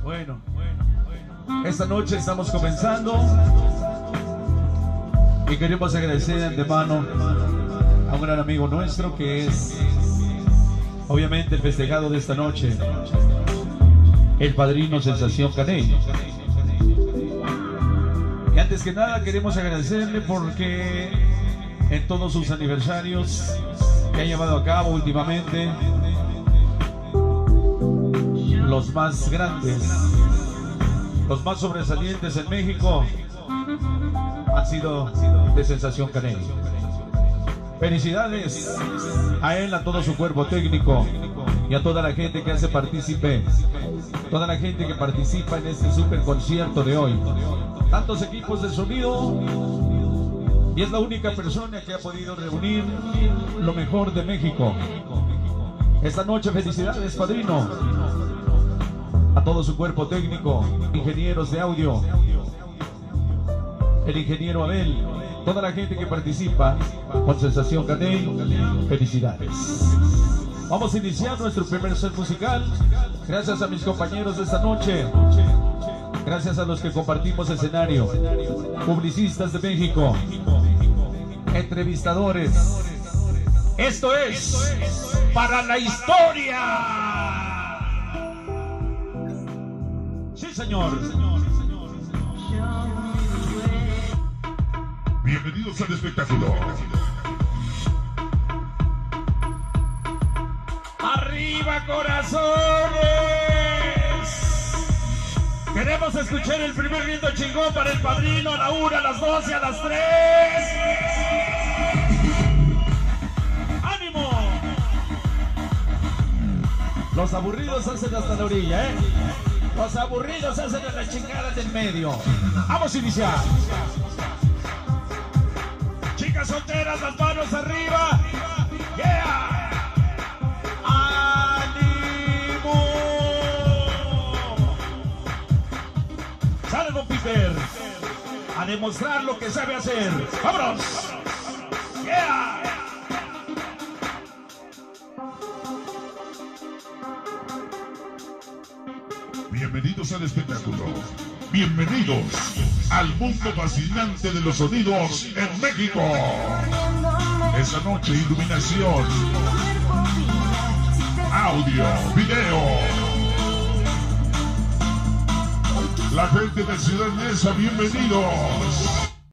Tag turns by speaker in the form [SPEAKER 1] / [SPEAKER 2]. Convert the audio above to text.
[SPEAKER 1] Bueno, esta noche estamos comenzando y queremos agradecer de antemano a un gran amigo nuestro que es obviamente el festejado de esta noche, el padrino Sensación Caney. Y antes que nada queremos agradecerle porque en todos sus aniversarios que ha llevado a cabo últimamente, los más grandes, los más sobresalientes en México han sido de Sensación Caney. Felicidades a él, a todo su cuerpo técnico y a toda la gente que hace partícipe, toda la gente que participa en este super concierto de hoy. Tantos equipos de sonido, y es la única persona que ha podido reunir lo mejor de México. Esta noche, felicidades, padrino, a todo su cuerpo técnico, ingenieros de audio, el ingeniero Abel, toda la gente que participa con Sensación Caney, felicidades. Vamos a iniciar nuestro primer set musical. Gracias a mis compañeros de esta noche, gracias a los que compartimos escenario, publicistas de México, entrevistadores. Esto es para la historia. Sí, señor.
[SPEAKER 2] Bienvenidos al espectáculo.
[SPEAKER 1] ¡Arriba, corazones! Queremos escuchar el primer lindo chingón para el padrino a la 1, a las 12, a las 3. ¡Ánimo! Los aburridos hacen hasta la orilla, ¿eh? Los aburridos hacen en la chingada del medio. Vamos a iniciar. Chicas solteras, las manos arriba. ¡Yeah! ¡Ánimo! Sale Don Peter a demostrar lo que sabe hacer. ¡Vámonos! ¡Yeah!
[SPEAKER 2] Bienvenidos al espectáculo. Bienvenidos al mundo fascinante de los sonidos en México. Esta noche, iluminación, audio, video. La gente de Ciudad Neza, bienvenidos.